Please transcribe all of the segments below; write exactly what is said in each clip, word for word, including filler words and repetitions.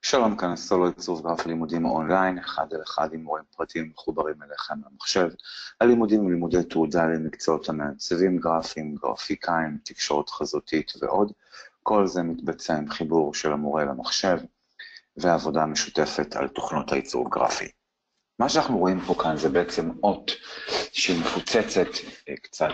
שלום, כאן סולו עיצוב גרף לימודים אונליין, אחד על אחד עם מורים פרטיים מחוברים אליכם למחשב. הלימודים הם לימודי תעודה למקצועות המעצבים גרפיים, גרפיקאים, תקשורת חזותית ועוד. כל זה מתבצע עם חיבור של המורה למחשב ועבודה משותפת על תוכנות העיצוב גרפי. מה שאנחנו רואים פה כאן זה בעצם אות שהיא מפוצצת, קצת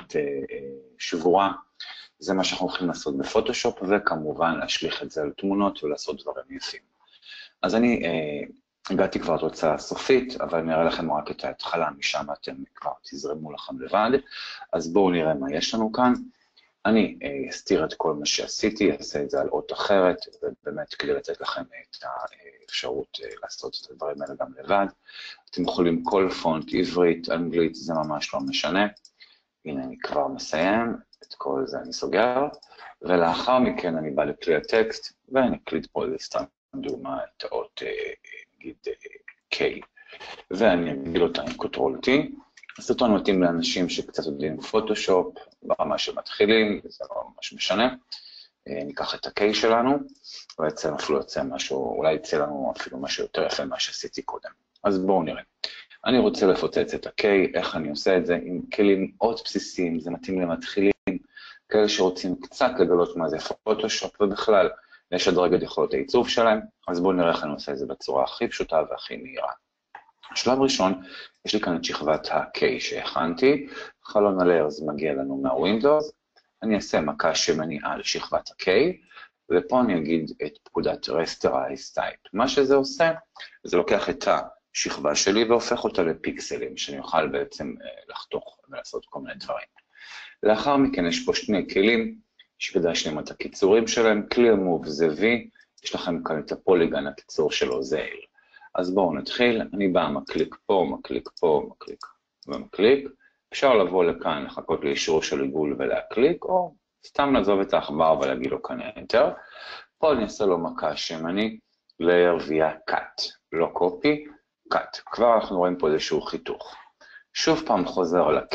שבורה. זה מה שאנחנו הולכים לעשות בפוטושופ, וכמובן להשליך את זה על תמונות ולעשות דברים יפים. אז אני אה, הגעתי כבר לתוצאה הסופית, אבל אני אראה לכם רק את ההתחלה, משם אתם כבר תזרמו לכם לבד. אז בואו נראה מה יש לנו כאן. אני אה, אסתיר את כל מה שעשיתי, אעשה את זה על אות אחרת, ובאמת כדי לתת לכם את האפשרות אה, לעשות את הדברים האלה גם לבד. אתם יכולים כל פונט, עברית, אנגלית, זה ממש לא משנה. הנה אני כבר מסיים, את כל זה אני סוגר, ולאחר מכן אני בא לכלי הטקסט, ואני אקליד פה איזה סתם דוגמה את האות, נגיד K, ואני אגדיל אותה עם קונטרול T. הסרטון מתאים לאנשים שקצת יודעים פוטושופ, ברמה שמתחילים, זה לא ממש משנה. ניקח את ה-K שלנו, ובעצם אפילו יוצא משהו, אולי יצא לנו אפילו משהו יותר יפה מה שעשיתי קודם. אז בואו נראה. אני רוצה לפוצץ את ה-K, איך אני עושה את זה? עם כלים מאוד בסיסיים, זה מתאים למתחילים, כאלה שרוצים קצת לגלות מה זה פוטושופ, ובכלל, לשדרג את יכולות העיצוב שלהם, אז בואו נראה איך אני עושה את זה בצורה הכי פשוטה והכי מהירה. בשלב ראשון, יש לי כאן את שכבת ה-K שהכנתי, חלון ה-Layers מגיע לנו מה-Windows, אני אעשה מכה שמני על שכבת ה-K, ופה אני אגיד את פקודת Rasterize Type. מה שזה עושה, זה לוקח את השכבה שלי והופך אותה לפיקסלים, שאני אוכל בעצם לחתוך ולעשות כל מיני דברים. לאחר מכן יש פה שני כלים, שכדאי שנראה את הקיצורים שלהם, כלי המוב זה V, יש לכם כאן את הפוליגון, הקיצור שלו זה L. אז בואו נתחיל, אני בא מקליק פה, מקליק פה, מקליק ומקליק, אפשר לבוא לכאן, לחכות לאישור של עיגול ולהקליק, או סתם לעזוב את העכבר ולהגיד לו כאן Enter. פה אני אעשה לו מכה שמני, Layer via Cut, לא קופי, Cut. כבר אנחנו רואים פה איזשהו חיתוך. שוב פעם חוזר ל-K,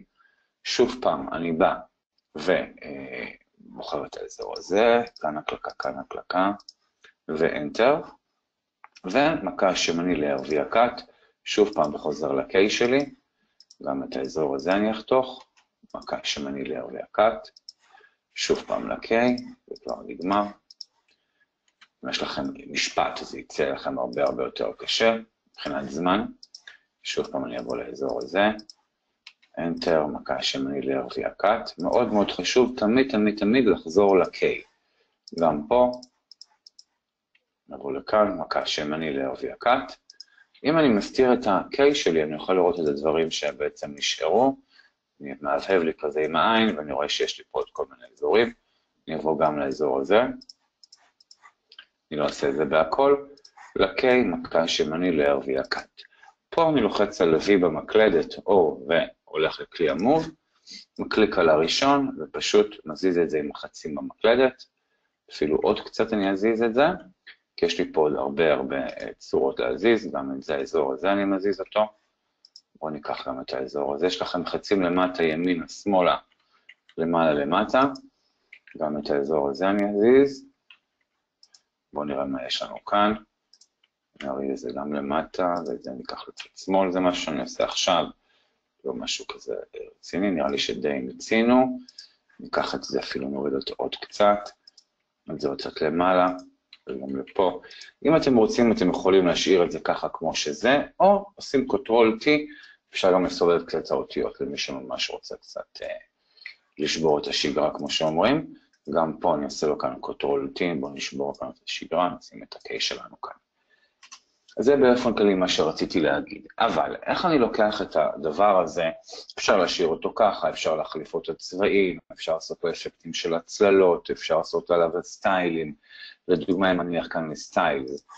שוב פעם אני בא ו... בוחר את האזור הזה, כאן הקלקה, כאן הקלקה, ו-Enter, ומכה שמני להרביע קאט, שוב פעם בחוזר ל-K שלי, גם את האזור הזה אני אחתוך, מכה שמני להרביע קאט, שוב פעם ל-K, וכבר נגמר. אם יש לכם משפט, זה יצא לכם הרבה הרבה יותר קשה, מבחינת זמן, שוב פעם אני אבוא לאזור הזה, Enter, מכה שמני להרביע קאט, מאוד מאוד חשוב תמיד תמיד תמיד לחזור ל-K. גם פה, נבוא לכאן, מכה שמני להרביע קאט. אם אני מסתיר את ה-K שלי, אני יכול לראות את הדברים שבעצם נשארו. אני מהבהב לי כזה עם העין, ואני רואה שיש לי פה את כל מיני אזורים. אני אבוא גם לאזור הזה. אני לא אעשה את זה בהכל. ל-K, מכה שמני להרביע קאט. פה אני לוחץ על V במקלדת, או ו... הולך לכלי המוב, מקליק על הראשון, ופשוט מזיז את זה עם החצים במקלדת, אפילו עוד קצת אני אזיז את זה, כי יש לי פה עוד הרבה הרבה צורות להזיז, גם את זה האזור הזה אני מזיז אותו, בואו ניקח גם את האזור הזה, יש לכם חצים למטה, ימינה, שמאלה, למעלה למטה, גם את האזור הזה אני אזיז, בואו נראה מה יש לנו כאן, נראה את זה גם למטה, ואת זה ניקח לצד שמאל, זה משהו שאני עושה עכשיו, לא משהו כזה רציני, נראה לי שדי מצינו, ניקח את זה אפילו נוריד אותו עוד קצת, את זה עוד קצת למעלה, וגם לפה. אם אתם רוצים, אתם יכולים להשאיר את זה ככה כמו שזה, או עושים קונטרול T, אפשר גם לסובב קצת האותיות, למי שממש רוצה קצת אה, לשבור את השגרה כמו שאומרים, גם פה אני אעשה לו כאן קונטרול T, בואו נשבור כאן את השגרה, נשים את ה-K שלנו כאן. אז זה באופן כללי מה שרציתי להגיד, אבל איך אני לוקח את הדבר הזה, אפשר להשאיר אותו ככה, אפשר להחליף אותו צבעים, אפשר לעשות לו אפקטים של הצללות, אפשר לעשות עליו סטיילים, לדוגמה אם אני אלך כאן לסטיילס,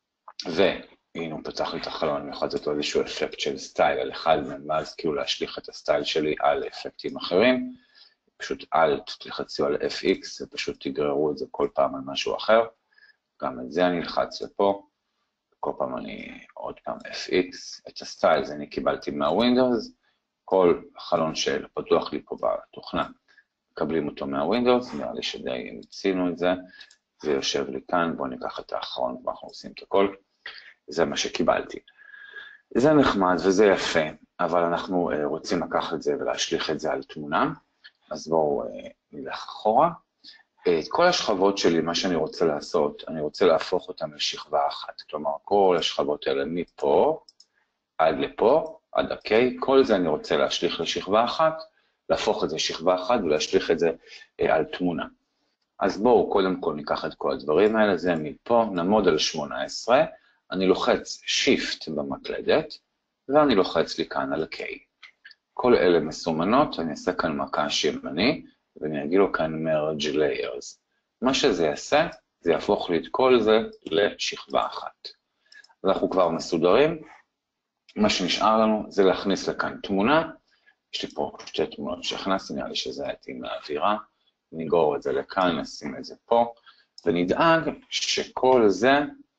והנה הוא פתח לי את החלון, אני יכול לתת לו איזשהו אפקט של סטייל על אחד מהם, ואז כאילו להשליך את הסטייל שלי על אפקטים אחרים, פשוט Alt, תלחצו על F X, ופשוט תגררו את זה כל פעם על משהו אחר, גם את זה אני אלחץ לפה, כל פעם אני עוד פעם F X, את הסטייל זה אני קיבלתי מה-Windows, כל חלון של פתוח לי פה בתוכנה, מקבלים אותו מה-Windows, נראה לי שדי מצינו את זה, זה יושב לי כאן, בואו ניקח את האחרון ואנחנו עושים את הכל, זה מה שקיבלתי. זה נחמד וזה יפה, אבל אנחנו רוצים לקחת את זה ולהשליך את זה על תמונה, אז בואו נלך אחורה. את כל השכבות שלי, מה שאני רוצה לעשות, אני רוצה להפוך אותם לשכבה אחת, כלומר כל השכבות האלה מפה עד לפה, עד ה-K, כל זה אני רוצה להשליך לשכבה אחת, להפוך את זה שכבה אחת ולהשליך את זה על תמונה. אז בואו קודם כל ניקח את כל הדברים האלה, זה מפה, נעמוד על שמונה עשרה, אני לוחץ Shift במקלדת, ואני לוחץ לי כאן על K. כל אלה מסומנות, אני אעשה כאן מקש ימני, ואני אגיד לו כאן Merge Layers. מה שזה יעשה, זה יהפוך לי את כל זה לשכבה אחת. אנחנו כבר מסודרים, מה שנשאר לנו זה להכניס לכאן תמונה, יש לי פה שתי תמונות שהכנסתי, נראה לי שזה יתאים לאווירה, ניגור את זה לכאן, נשים את זה פה, ונדאג שכל זה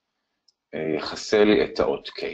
יחסה לי את האות K.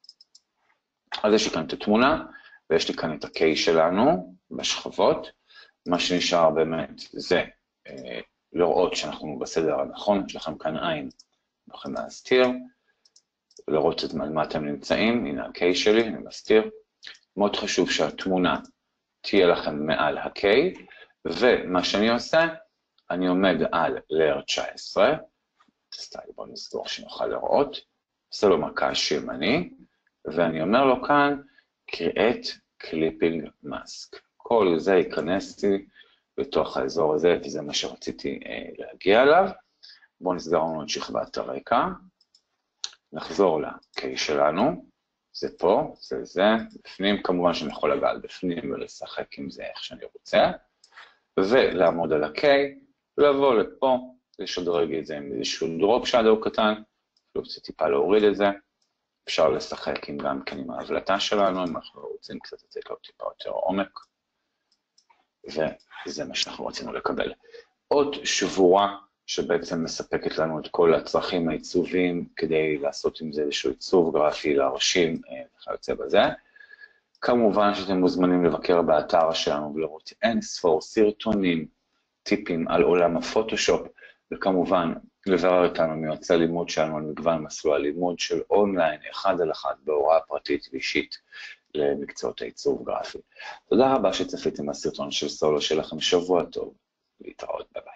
אז יש לי כאן את התמונה, ויש לי כאן את ה-K שלנו בשכבות, מה שנשאר באמת זה אה, לראות שאנחנו בסדר הנכון, יש לכם כאן עין, לכם להסתיר, לראות את מה אתם נמצאים, הנה ה-K שלי, אני מסתיר. מאוד חשוב שהתמונה תהיה לכם מעל ה-K, ומה שאני עושה, אני עומד על Layer תשע עשרה, סטייל בוא נסגור שנוכל לראות, עושה לו מקש ימני, ואני אומר לו כאן, Create Clipping Mask. כל זה ייכנס לי בתוך האזור הזה, וזה מה שרציתי אה, להגיע אליו. בואו נסגר לנו את שכבת הרקע, נחזור ל-K שלנו, זה פה, זה זה, בפנים, כמובן שאני יכול לגעת בפנים ולשחק עם זה איך שאני רוצה, ולעמוד על ה-K, לבוא לפה, לשדרג את זה עם איזשהו דרופ שדו קטן, אפילו קצת טיפה להוריד את זה, אפשר לשחק עם גם כן עם ההבלטה שלנו, אם אנחנו רוצים קצת לתת לו טיפה יותר עומק, וזה מה שאנחנו רצינו לקבל. עוד שבורה שבעצם מספקת לנו את כל הצרכים העיצוביים, כדי לעשות עם זה איזשהו עיצוב גרפי, להרשים, וכיוצא בזה. כמובן שאתם מוזמנים לבקר באתר שלנו ולראות אין ספור סרטונים, טיפים על עולם הפוטושופ, וכמובן לברר איתנו מיועצי הלימוד שלנו על מגוון מסלול הלימוד של אונליין, אחד על אחד, בהוראה פרטית ואישית למקצועות העיצוב גרפי. תודה רבה שצפיתם בסרטון של סולו, שלכם שבוע טוב, להתראות, ביי ביי.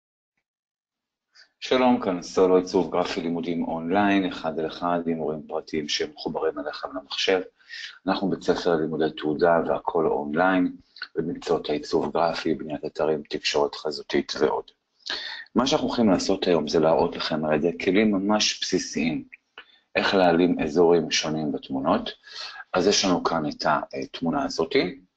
שלום, כאן סולו עיצוב גרפי לימודים אונליין, אחד על אחד עם מורים פרטיים שהם מחוברים אליכם למחשב. אנחנו בית ספר לימודי תעודה והכל אונליין, במקצועות העיצוב גרפי, בניית אתרים, תקשורת חזותית ועוד. מה שאנחנו הולכים לעשות היום זה להראות לכם על ידי כלים ממש בסיסיים, איך להעלים אזורים שונים בתמונות. אז יש לנו כאן את התמונה הזאת,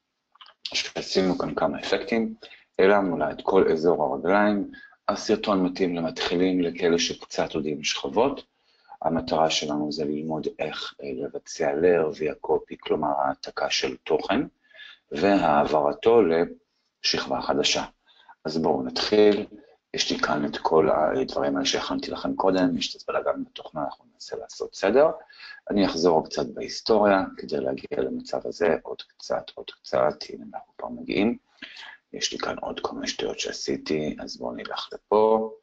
שעשינו כאן כמה אפקטים, העלמנו לה את כל אזור הרגליים, הסרטון מתאים למתחילים לכאלה שקצת יודעים שכבות, המטרה שלנו זה ללמוד איך לבצע לר ויה קופי, כלומר העתקה של תוכן, והעברתו לשכבה חדשה. אז בואו נתחיל, יש לי כאן את כל הדברים האלה שהכנתי לכם קודם, יש את בלגן בתוכנה, אנחנו ננסה לעשות סדר. אני אחזור קצת בהיסטוריה, כדי להגיע למצב הזה, עוד קצת, עוד קצת, הנה אנחנו כבר מגיעים. יש לי כאן עוד כמה שטויות שעשיתי, אז בואו נלך לפה,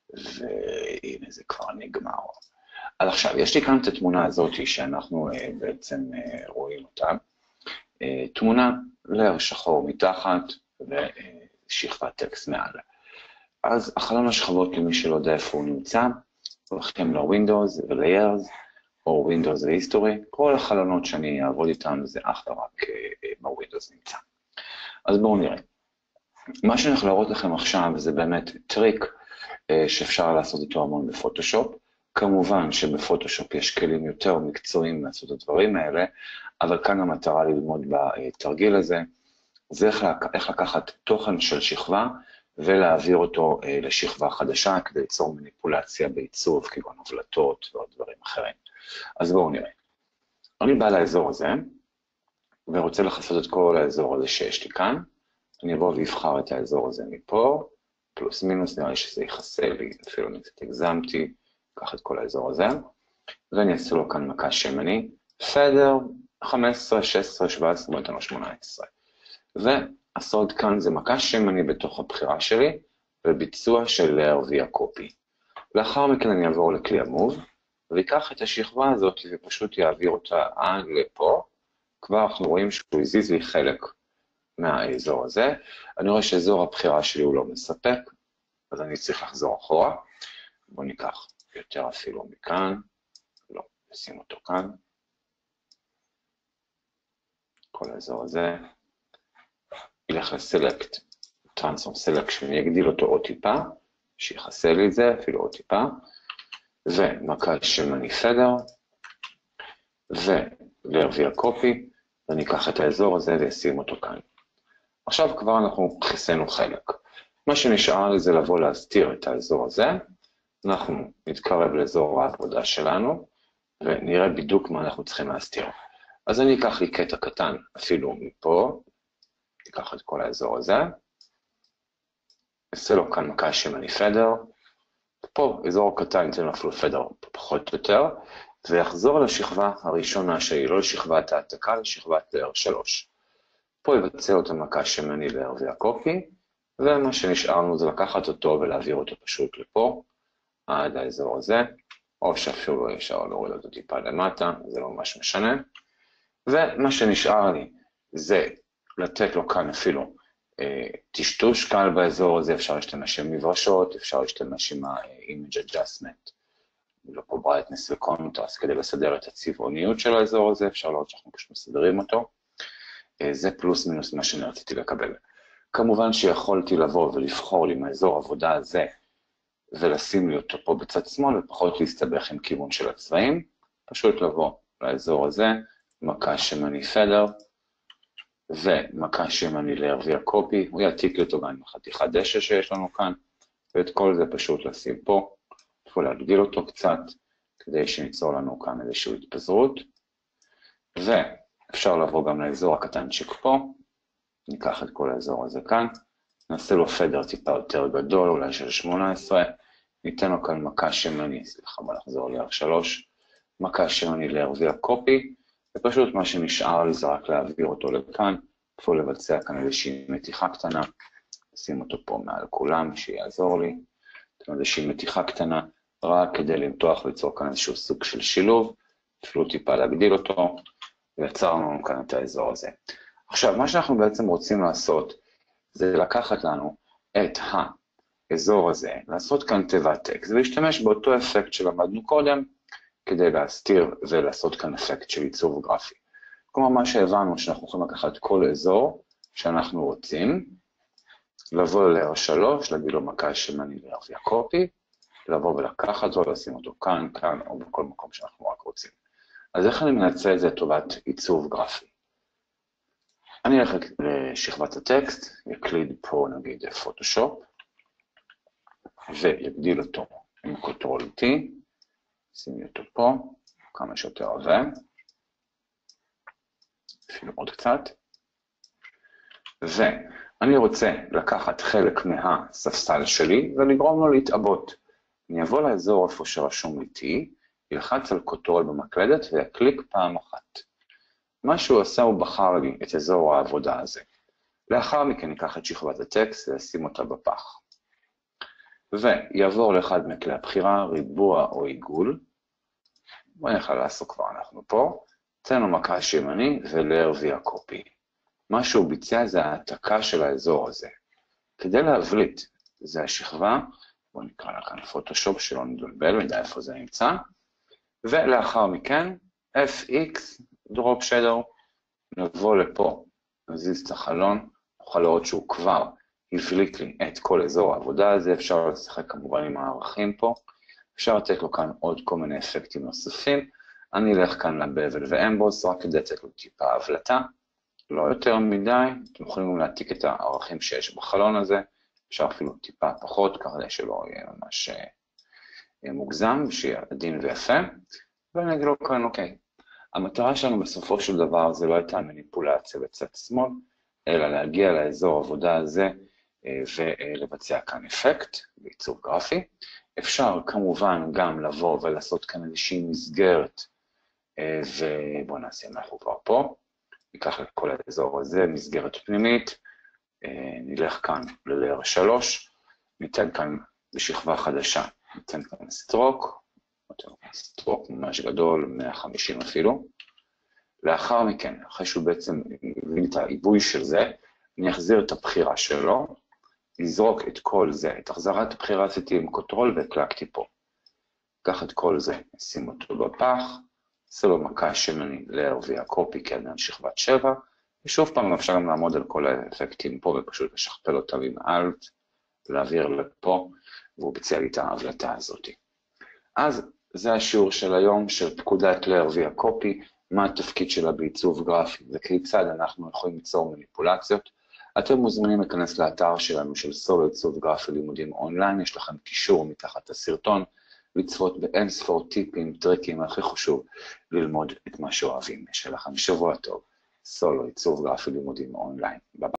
והנה זה כבר נגמר. אז עכשיו, יש לי כאן את התמונה הזאת שאנחנו בעצם רואים אותה. תמונה לר שחור מתחת ושכבת טקסט מעל. אז החלון השכבות, למי שלא יודע איפה הוא נמצא, הולכים ל-Windows ו-Layers, או Windows ו-History, כל החלונות שאני אעבוד איתם זה אך ורק ב-Windows נמצא. אז בואו נראה. מה שאני יכול להראות לכם עכשיו זה באמת טריק שאפשר לעשות אותו המון בפוטושופ. כמובן שבפוטושופ יש כלים יותר מקצועיים לעשות את הדברים האלה, אבל כאן המטרה ללמוד בתרגיל הזה, זה איך, איך לקחת תוכן של שכבה ולהעביר אותו לשכבה חדשה כדי ליצור מניפולציה בעיצוב, כגון הבלטות ועוד דברים אחרים. אז בואו נראה. אני בא לאזור הזה, ורוצה לחסות את כל האזור הזה שיש לי כאן, אני אבוא ואבחר את האזור הזה מפה, פלוס מינוס, נראה לי שזה יחסה לי, אפילו אני קצת הגזמתי, אקח את כל האזור הזה, ואני אעשה לו כאן מקש ימני, פדר, חמש עשרה, שש עשרה, שבע עשרה, בוא ניתן שמונה עשרה. והסוד כאן זה מקש ימני בתוך הבחירה שלי, וביצוע של לר ויה קופי. לאחר מכן אני אעבור לכלי המוב, ויקח את השכבה הזאת ופשוט יעביר אותה עד לפה. כבר אנחנו רואים שהוא הזיז לי חלק מהאזור הזה. אני רואה שאזור הבחירה שלי הוא לא מספק, אז אני צריך לחזור אחורה. בואו ניקח יותר אפילו מכאן, לא, נשים אותו כאן. כל האזור הזה. ילך לסלקט, טרנספורם סלקשן, יגדיל אותו עוד טיפה, שיחסה לי את זה, אפילו עוד טיפה, ומקש של מני פדר, ולהרביע קופי, ואני אקח את האזור הזה ואשים אותו כאן. עכשיו כבר אנחנו חיסינו חלק. מה שנשאר לי זה לבוא להסתיר את האזור הזה, אנחנו נתקרב לאזור העבודה שלנו, ונראה בדיוק מה אנחנו צריכים להסתיר. אז אני אקח לי קטע קטן, אפילו מפה, ניקח את כל האזור הזה, נעשה לו כאן מקש של מני פדר, פה אזור קטן, ניתן לו אפילו פדר פחות או יותר, ויחזור לשכבה הראשונה שלי, לא לשכבת העתקה, לשכבת לאר שלוש. פה יבצע אותו מקש של מני להרביע קופי, ומה שנשארנו זה לקחת אותו ולהעביר אותו פשוט לפה, עד האזור הזה, או שאפילו לא ישר להוריד אותו טיפה למטה, זה לא ממש משנה. ומה שנשאר לי זה לתת לו כאן אפילו אה, טשטוש קל באזור הזה, אפשר להשתמש עם מברשות, אפשר להשתמש עם ה-image adjustment, לא פה brightness ו-contrast, כדי לסדר את הצבעוניות של האזור הזה, אפשר לראות שאנחנו פשוט מסדרים אותו. אה, זה פלוס מינוס מה שאני רציתי לקבל. כמובן שיכולתי לבוא ולבחור לי מהאזור עבודה הזה, ולשים לי אותו פה בצד שמאל, ופחות להסתבך עם כיוון של הצבעים, פשוט לבוא לאזור הזה, מקש של מני פדר, ומקש של מני להרביע קופי, הוא יעתיק לי אותו גם עם חתיכת דשא שיש לנו כאן, ואת כל זה פשוט לשים פה, אפילו להגדיל אותו קצת, כדי שניצור לנו כאן איזושהי התפזרות, ואפשר לבוא גם לאזור הקטנצ'יק פה, ניקח את כל האזור הזה כאן, נעשה לו פדר טיפה יותר גדול, אולי של שמונה עשרה, ניתן לו כאן מקש של מני, סליחה, בוא נחזור ל-אר שלוש, מקש של מני להרביע קופי, ופשוט מה שנשאר לי זה רק להעביר אותו לכאן, אפילו לבצע כאן איזושהי מתיחה קטנה, נשים אותו פה מעל כולם, שיעזור לי, איזושהי מתיחה קטנה, רק כדי למתוח וליצור כאן איזשהו סוג של שילוב, אפילו טיפה להגדיל אותו, ויצרנו כאן את האזור הזה. עכשיו, מה שאנחנו בעצם רוצים לעשות, זה לקחת לנו את האזור הזה, לעשות כאן תיבת טקסט, ולהשתמש באותו אפקט שלמדנו קודם, כדי להסתיר ולעשות כאן אפקט של עיצוב גרפי. כלומר, מה שהבנו שאנחנו יכולים לקחת כל אזור שאנחנו רוצים, לבוא ל-אר שלוש, להגיד לו מקש של מני להרביע קופי, לבוא ולקחת אותו, לשים אותו כאן, כאן, או בכל מקום שאנחנו רק רוצים. אז איך אני מנצל את זה לטובת עיצוב גרפי? אני אלך לשכבת הטקסט, יקליד פה נגיד פוטושופ, ויגדיל אותו עם קונטרול T, שימי אותו פה, כמה שיותר עבה, אפילו עוד קצת, ואני רוצה לקחת חלק מהספסל שלי ולגרום לו להתעבות. אני אבוא לאזור איפה שרשום לי T, ילחץ על קונטרול במקלדת ויקליק פעם אחת. מה שהוא עשה הוא בחר לי את אזור העבודה הזה. לאחר מכן ניקח את שכבת הטקסט וישים אותה בפח. ויעבור לאחד מכלי הבחירה, ריבוע או עיגול. בואו נלך לעשות כבר, אנחנו פה. תן לו מקש ימני ולהרביע קופי. מה שהוא ביצע זה העתקה של האזור הזה. כדי להבליט, זה השכבה, בואו נקרא לה כאן פוטושופ שלא נדולבל, ונדע איפה זה נמצא. ולאחר מכן, אף איקס, דרופ שדר, נבוא לפה, נזיז את החלון, נוכל לראות שהוא כבר הבליט לי את כל אזור העבודה הזה, אפשר לשחק כמובן עם הערכים פה, אפשר לתת לו כאן עוד כל מיני אפקטים נוספים, אני אלך כאן לבבל ואמבוס, רק כדי לתת לו טיפה הבלטה, לא יותר מדי, אתם יכולים גם להעתיק את הערכים שיש בחלון הזה, אפשר אפילו טיפה פחות, ככה שלא יהיה ממש מוגזם, שיהיה עדין ויפה, ואני אגיד לו כאן, אוקיי, המטרה שלנו בסופו של דבר זה לא הייתה מניפולציה בצד שמאל, אלא להגיע לאזור העבודה הזה ולבצע כאן אפקט בעיצוב גרפי. אפשר כמובן גם לבוא ולעשות כאן איזושהי מסגרת, ובואו נעשה אנחנו כבר פה, ניקח את כל האזור הזה, מסגרת פנימית, נלך כאן ל-אר שלוש, ניתן כאן בשכבה חדשה ניתן כאן סטרוק, סטרוק ממש גדול, מאה וחמישים אפילו. לאחר מכן, אחרי שהוא בעצם מבין את העיבוי של זה, אני אחזיר את הבחירה שלו, לזרוק את כל זה, את החזרת הבחירה עשיתי עם קוטרול והקלקתי פה. קח את כל זה, נשים אותו בפח, עושה לו מכה שמני ל-אר וי הקופי כעניין שכבת שבע, ושוב פעם אפשר גם לעמוד על כל האפקטים פה ופשוט לשכפל אותם עם אלט, להעביר לפה, והוא ביצע לי את ההבלטה הזאת. אז זה השיעור של היום של פקודת ל-אר וי הקופי, מה התפקיד שלה בעיצוב גרפי, וכיצד אנחנו יכולים ליצור מניפולציות. אתם מוזמנים להיכנס לאתר שלנו של סולו עיצוב גרפי לימודים אונליין, יש לכם קישור מתחת הסרטון, לצפות באין ספור טיפים, טריקים, הכי חשוב ללמוד את מה שאוהבים. יש לכם שבוע טוב, סולו עיצוב גרפי לימודים אונליין. ביי.